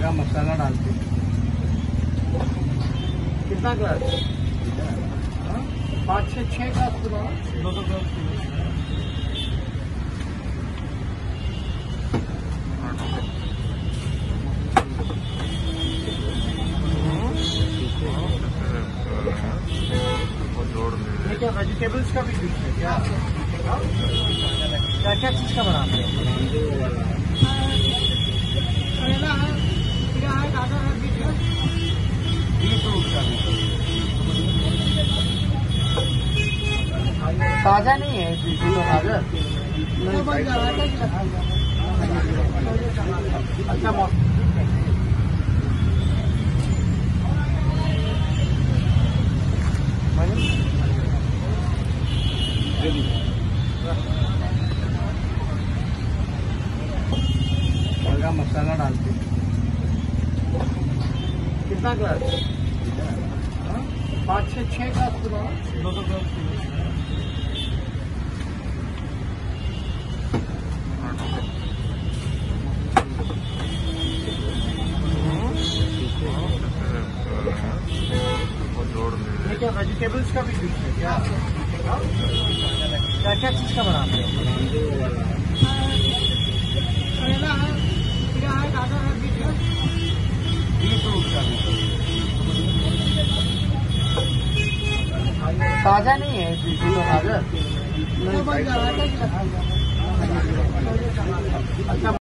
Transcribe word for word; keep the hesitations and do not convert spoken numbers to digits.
का मसाला डालते। कितना ग्लास? पाँच से छः ग्लास पूरा दो दो ग्लास। क्या वेजिटेबल्स का भी जूस है क्या? क्या क्या चीज का बनाते हैं? करेला है, खीरा है, गाजर है, बीट है, बीट फ्रूट का भी। ताजा नहीं है बीट तो गाजर अच्छा मौसम। का मसाला डालते। कितना ग्लास? पाँच से छः ग्लास पूरा दो दो ग्लास। क्या वेजिटेबल्स का भी जूस है क्या? क्या क्या चीज का बनाते हैं? करेला है, खीरा है, गाजर है, बीट है, बीट फ्रूट का भी। ताजा नहीं है बीट तो गाजर अच्छा।